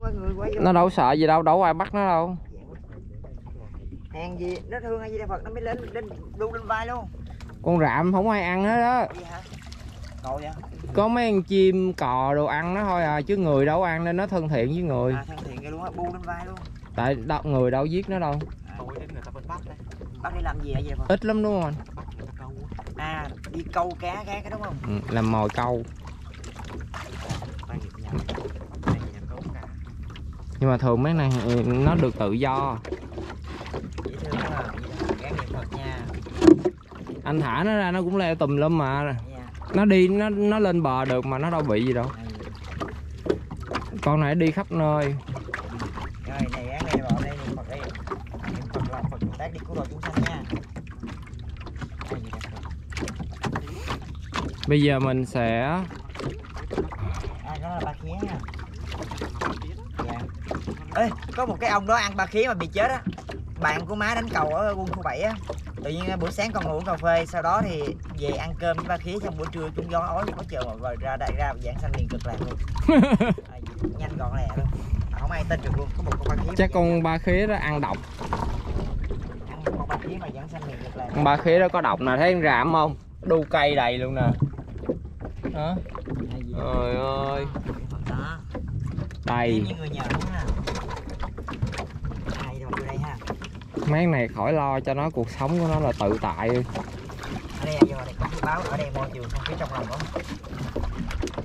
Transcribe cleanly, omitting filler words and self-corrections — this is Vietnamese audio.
Nó đâu sợ gì đâu, đâu ai bắt nó đâu. Hèn gì nó thương hay gì Phật nó mới lên đu lên vai luôn. Con rạm không ai ăn hết đó. Ngồi vậy? Có mấy con chim cò đồ ăn nó thôi à, chứ người đâu ăn nên nó thân thiện với người. À, thân thiện cái luôn á, bu lên vai luôn. Tại người đâu giết nó đâu. Bắt đi làm gì vậy Phật? Ít lắm đúng không anh? À, đi câu cá cái đúng không? Ừ, làm mồi câu. Nhưng mà thường mấy này nó được tự do. Dễ thương đó, gán niệm Phật nha. Anh thả nó ra nó cũng leo tùm lum mà. Yeah. Nó đi nó lên bờ được mà nó đâu bị gì đâu. Con này đi khắp nơi. Rồi này gán đây bỏ đây niệm Phật đây. Niệm Phật là Phật Bồ Tát đi cứu độ chúng sanh nha. Bây giờ mình sẽ đó là ba khía nha. Dạ. Ê, có một cái ông đó ăn ba khía mà bị chết á. Bạn của má đánh cầu ở quân khu 7 á. Tự nhiên buổi sáng con ngồi uống cà phê, sau đó thì về ăn cơm với ba khía, trong buổi trưa trúng gió ói có chờ mà rồi ra dạng xanh liền cực lạc luôn. Nhanh gọn lẹ luôn. Không ai tin được luôn, có một con ba khía. Chắc con ba khía đó ăn độc. Ăn con ba khía mà dạng xanh liền cực lạc. Con ba khía đó có độc nè, thấy con rạm không? Đu cây đầy luôn nè. Đó. Trời ơi. Đầy. Như người nhờ đúng ha. Đây vô đây ha. Mấy này khỏi lo cho nó, cuộc sống của nó là tự tại. Ở đây vô đây có cái báo ở đây môi trường không khí trong lòng không?